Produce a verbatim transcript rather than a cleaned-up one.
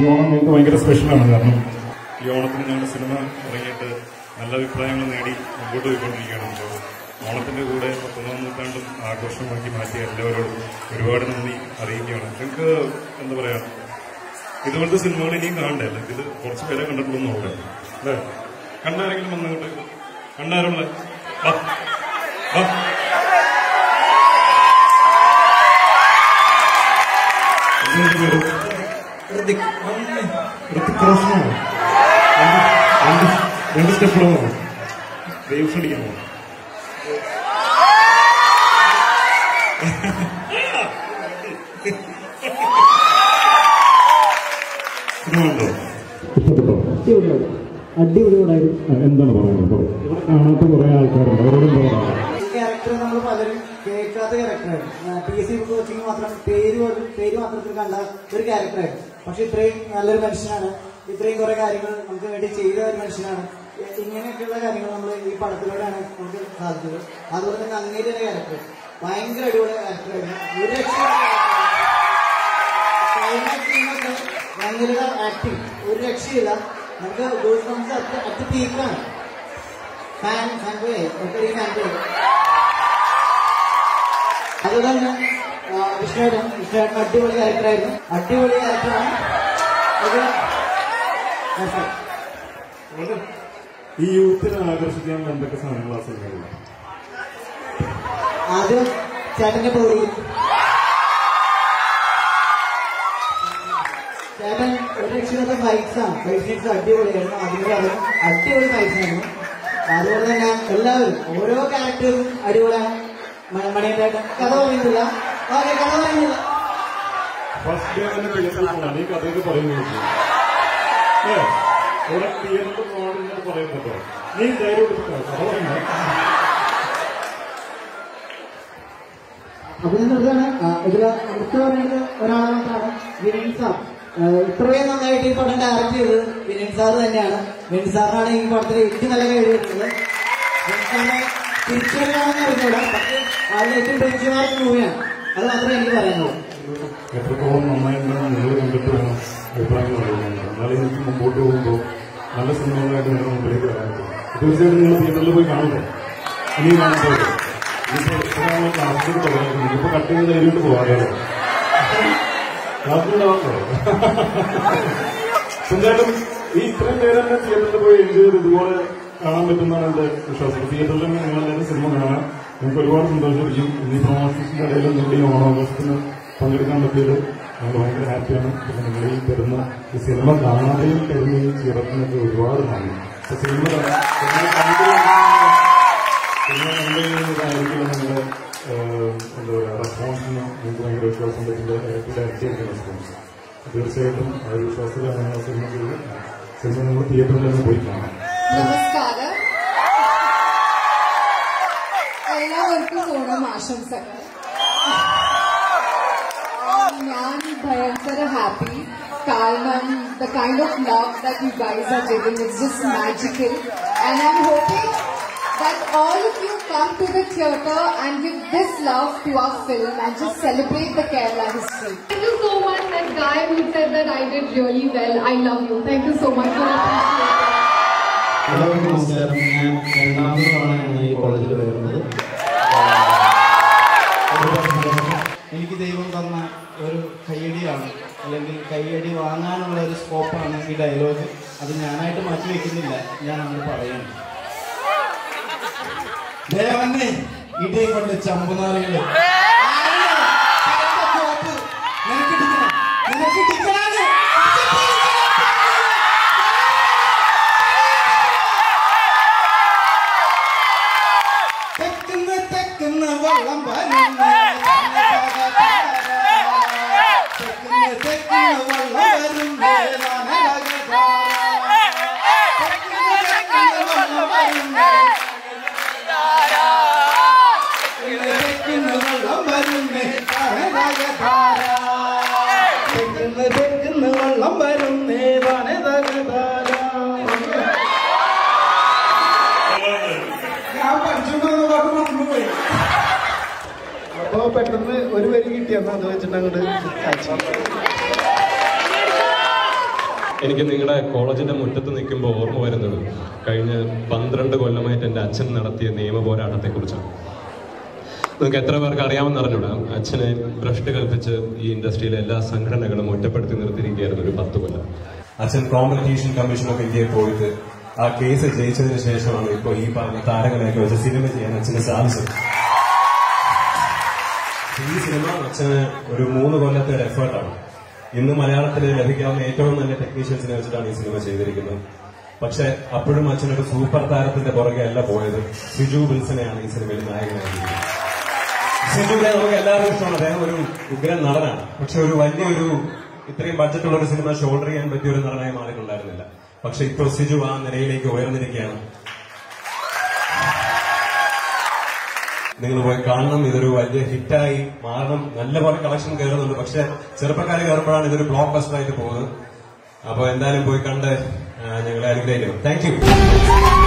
ഈ ഓണം ഞങ്ങൾക്ക് ഭയങ്കര സ്പെഷ്യലാണ്. കാരണം ഈ ഓണത്തിന് ഞങ്ങളുടെ സിനിമ ഇറങ്ങിയിട്ട് നല്ല അഭിപ്രായങ്ങൾ നേടി മുമ്പോട്ട് പോയിക്കൊണ്ടിരിക്കുകയാണ്. അപ്പോൾ ഓണത്തിൻ്റെ കൂടെ പത്തൊന്നാം നൂറ്റാണ്ടും ആഘോഷമാക്കി മാറ്റിയ എല്ലാവരോടും ഒരുപാട് നന്ദി അറിയിക്കുകയാണ്. നിങ്ങൾക്ക് എന്താ പറയുക, ഇതുപോലത്തെ സിനിമകൾ ഇനിയും കാണണ്ടേ? അല്ലെങ്കിൽ ഇത് കുറച്ച് പേരെ കണ്ടിട്ടുള്ളൂ നോക്കാം അല്ലേ? കണ്ടാരെങ്കിലും വന്നങ്ങോട്ട് കണ്ടാരുള്ള രണ്ട് സ്റ്റെപ്പിലോ വേവ്സ് അടിക്കാമോ? സിനിമ ഇഷ്ടപ്പെട്ടോ? അടിപൊളിയോടായിരുന്നു. എന്താണ് പറയുന്നത്? ഇവിടെ കാണാത്ത കുറെ ആൾക്കാരുണ്ട്, അവരോടും പറയാം. ക്യാരക്ടർ നമ്മൾ പലരും കേൾക്കാത്ത ക്യാരക്ടറായിരുന്നു. പി എസ് സി കോച്ചിങ് മാത്രം പേര് പേര് മാത്രത്തിൽ കണ്ട ഒരു ക്യാരക്ടറായിരുന്നു. പക്ഷെ ഇത്രയും നല്ലൊരു മനുഷ്യനാണ്, ഇത്രയും കുറെ കാര്യങ്ങൾ നമുക്ക് വേണ്ടി ചെയ്ത ഒരു മനുഷ്യനാണ്. ഇങ്ങനെയൊക്കെയുള്ള കാര്യങ്ങൾ നമ്മൾ ഈ പടത്തിലൂടെയാണ് നമുക്ക് സാധിച്ചത്. അതുപോലെ തന്നെ അങ്ങേരുടെ ക്യാരക്ടർ ഭയങ്കര അടിപൊളി ക്യാരക്ടറായിരുന്നു. ഒരു രക്ഷയുടെ അങ്ങേരുടെ ആക്ടിങ് ഒരു രക്ഷയില്ല. നമുക്ക് ഗോൾഡ് ഫംസ് അത്ര അത്ര പീക്കാണ്. ഫാൻ ഫാൻ പോയി ഒക്കെ ഫാൻ പോയി. അതുപോലെ തന്നെ വിഷ്ണുവേട്ടൻ വിഷ്ണുവേട്ടൻ അടിപൊളി ക്യാരക്ടറായിരുന്നു. അടിപൊളി ക്യാരക്ടറാണ്. ഈ യൂത്തിനെ ആകർഷിക്കാൻ എന്തൊക്കെ സാധനങ്ങളാണ് സിനിമകളിൽ? ആദ്യം ചേട്ടന്റെ ബോഡി, ചേട്ടൻ ഒരു രക്ഷയില്ലാത്ത ഫൈറ്റ്സാണ്. ഫൈറ്റ് സീൻസ് അടിപൊളിയായിരുന്നു. അതിന്റെ അത് അടിപൊളി ഫൈറ്റ്സ് ആയിരുന്നു. അതുപോലെ തന്നെ എല്ലാവരും ഓരോ ക്യാരക്ടേഴ്സും അടിപൊളിയാണ്. മണിയുടെ കഥ പറയുന്നില്ല, ഓക്കെ കഥ പറയുന്നില്ല. ഫസ്റ്റ് ഡേ തന്നെ തിയേറ്ററിൽ ഈ കഥയൊക്കെ പറയുന്നത് ഇവിടെ തിയേറ്ററിൽ പോകണമെന്ന് പറയുന്നുണ്ടോ? നീ ധൈര്യം എടുത്തിട്ടോ കഥ പറയുന്നത്? അപ്പൊ ഞാൻ നിർത്തുകയാണ്. ഇതിൽ എടുത്തു പറയുന്നത് ഒരാളെ മാത്രമാണ്, വിനീത് സാർ. ഇത്രയും നന്നായിട്ട് ഈ പടം ഡയറക്ട് ചെയ്തത് വിനീത് സാർ തന്നെയാണ്. വിനീത് സാറിനാണ് ഈ പടത്തിൽ ഏറ്റവും നല്ല കഴിവ് കിട്ടുന്നത്. വിനീത് സാറിനെ തിരിച്ചറിയാമെന്ന് അറിഞ്ഞൂടാ, പക്ഷെ അതിൽ ഏറ്റവും ബെഞ്ചുമാർക്ക് മൂവിയാണ്. അത് മാത്രമേ എനിക്ക് പറയാനുള്ളൂ. എത്രത്തോളം നന്നായിട്ടുണ്ടെന്ന് നിങ്ങൾ കണ്ടിട്ട് വേണം അഭിപ്രായങ്ങൾ അറിയുന്നത്. എന്നാലും എനിക്ക് മുമ്പോട്ട് പോകുമ്പോൾ നല്ല സിനിമകളായിട്ട് നിങ്ങളുടെ മുമ്പിലേക്ക് വരാൻ പറ്റും. തീർച്ചയായിട്ടും നിങ്ങൾ തിയേറ്ററിൽ പോയി കാണണ്ടേ? ഇനിയും കാണാൻ പോകും. ഇനിയിപ്പോൾ ക്ലാസ്സിൽ തുടങ്ങി ഇപ്പൊ കട്ട് ചെയ്ത് കഴിഞ്ഞിട്ട് പോകാതെ ക്ലാസ്സിലുണ്ടാവാമോ? തീർച്ചയായിട്ടും ഈ ഇത്രയും പേരെന്നെ തിയേറ്ററിൽ പോയി എൻജോയ് ചെയ്ത് ഇതുപോലെ കാണാൻ പറ്റുന്നതാണ് എന്റെ വിശ്വാസം. തിയേറ്ററിൽ നിങ്ങളെല്ലാവരും സിനിമ കാണാൻ നമുക്ക് ഒരുപാട് സന്തോഷിപ്പിക്കും. ഇനി പ്രൊമോഷൻസിന്റെ ഇടയിൽ നിങ്ങളുടെ ഈ ഓണാഘോഷത്തിന് പങ്കെടുക്കാൻ പറ്റിയത് ഞങ്ങൾ ഭയങ്കര ഹാപ്പിയാണ്. പിന്നെ നിങ്ങൾ ഈ തരുന്ന ഈ സിനിമ കാണാതെയും തരുന്നതും ചേർക്കുന്നൊക്കെ ഒരുപാട് നന്ദി. സിനിമ സിനിമ കണ്ടു സിനിമ കണ്ടുകഴിഞ്ഞതായിരിക്കും നിങ്ങളുടെ എന്താ പറയുക റെസ്പോൺസിന് നിങ്ങൾക്ക് ഭയങ്കര വിശ്വാസം പറ്റില്ല. ഡയറക്റ്റ് ആയിരിക്കും റെസ്പോൺസ്. തീർച്ചയായിട്ടും ആ ഒരു വിശ്വാസത്തിലാണ് ഞങ്ങൾ സിനിമ ചെയ്ത് സിനിമ നമ്മൾ തിയേറ്ററിൽ തന്നെ പോയി കാണാം. നമസ്കാരം, എല്ലാവർക്കും ഓണം ആശംസകൾ. ഞാൻ ഭയങ്കര ഹാപ്പി കാരണം the kind of love that you guys are giving is just magical, and I'm hoping that all of you come to the theatre and give this love to our film and just celebrate the Kerala history. Thank you so much, that guy who said that I did really well. I love you. Thank you so much for appreciating. എല്ലാവർക്കും നമസ്കാരം. ഞാൻ രണ്ടാമത് തവണയാണ് ഈ കോളേജിൽ വരുന്നത്. എനിക്ക് ദൈവം തന്ന ഒരു കയ്യടിയാണ്, അല്ലെങ്കിൽ കയ്യടി വാങ്ങാനുള്ള ഒരു സ്കോപ്പാണ് ഈ ഡയലോഗ്. അത് ഞാനായിട്ട് മാറ്റി വയ്ക്കുന്നില്ല, ഞാൻ അങ്ങനെ പറയുന്നു. ദേവന്നെ ഇടേ കൊണ്ട് ചമ്പനാറികള് തെക്കുന്ന തെക്കുന്ന വെള്ളം വരുന്ന തെക്കുന്ന വെള്ളം വരുന്നേ വെള്ളം വരുന്നേ വനതകധാര. ഞാൻ പഠിച്ചോണ്ടോന്ന് പാട്ട് മറന്നുപോയി. അപ്പൊ പെട്ടെന്ന് ഒരു വരി കിട്ടിയെന്ന് അത് വെച്ചിട്ട് അങ്ങോട്ട് എനിക്ക് നിങ്ങളുടെ കോളേജിന്റെ മുറ്റത്ത് നിൽക്കുമ്പോൾ ഓർമ്മ വരുന്നത് കഴിഞ്ഞ പന്ത്രണ്ട് കൊല്ലമായിട്ട് എൻ്റെ അച്ഛൻ നടത്തിയ നിയമ പോരാട്ടത്തെക്കുറിച്ചാണ്. നിങ്ങൾക്ക് എത്ര പേർക്ക് അറിയാമെന്ന് അറിഞ്ഞൂടാ, അച്ഛനെ ഭ്രഷ്ട് കൽപ്പിച്ച് ഈ ഇൻഡസ്ട്രിയിലെ എല്ലാ സംഘടനകളും ഒറ്റപ്പെടുത്തി നിർത്തിയിരിക്കുകയായിരുന്നു ഒരു പത്ത് കൊല്ലം. അച്ഛൻ കോമ്പറ്റീഷൻ കമ്മീഷൻ ഓഫ് ഇന്ത്യയിൽ പോയിട്ട് ആ കേസ് ജയിച്ചതിന് ശേഷമാണ് ഇപ്പോൾ ഈ പറഞ്ഞ താരങ്ങളെയൊക്കെ വെച്ച് സിനിമ ചെയ്യാൻ അച്ഛന് സാധിച്ചത്. ഈ സിനിമ അച്ഛന് ഒരു മൂന്ന് കൊല്ലത്തെ ഒരു എഫേർട്ടാണ്. ഇന്ന് മലയാളത്തിൽ ലഭിക്കാവുന്ന ഏറ്റവും നല്ല ടെക്നീഷ്യൻസിനെ വെച്ചിട്ടാണ് ഈ സിനിമ ചെയ്തിരിക്കുന്നത്. പക്ഷെ അപ്പോഴും അച്ഛനൊരു സൂപ്പർ താരത്തിന്റെ പുറകെ അല്ല പോയത്, സിജു വിൽസനെയാണ് ഈ സിനിമയിൽ നായകനായിരിക്കുന്നത്. സിജുവിനെ നമുക്ക് എല്ലാവർക്കും ഇഷ്ടമാണ്, അദ്ദേഹം ഒരു ഉഗ്രൻ നടനാണ്. പക്ഷെ ഒരു വലിയൊരു ഇത്രയും ബഡ്ജറ്റുള്ള ഒരു സിനിമ ഷോൾഡർ ചെയ്യാൻ പറ്റിയ ഒരു നടനായി മാറിയിട്ടുണ്ടായിരുന്നില്ല. പക്ഷെ ഇപ്പോൾ സിജു ആ നിലയിലേക്ക് ഉയർന്നിരിക്കുകയാണ്. നിങ്ങൾ പോയി കാണണം, ഇതൊരു വലിയ ഹിറ്റായി മാറണം. നല്ല പോലെ കളക്ഷൻ കയറുന്നുണ്ട്, പക്ഷെ ചെറുപ്പക്കാരെ കയറുമ്പോഴാണ് ഇതൊരു ബ്ലോക്ക് ബസ്റ്റർ ആയിട്ട് പോകുന്നത്. അപ്പൊ എന്തായാലും പോയി കണ്ട് ഞങ്ങളെ അനുഗ്രഹിക്കണം. Thank U.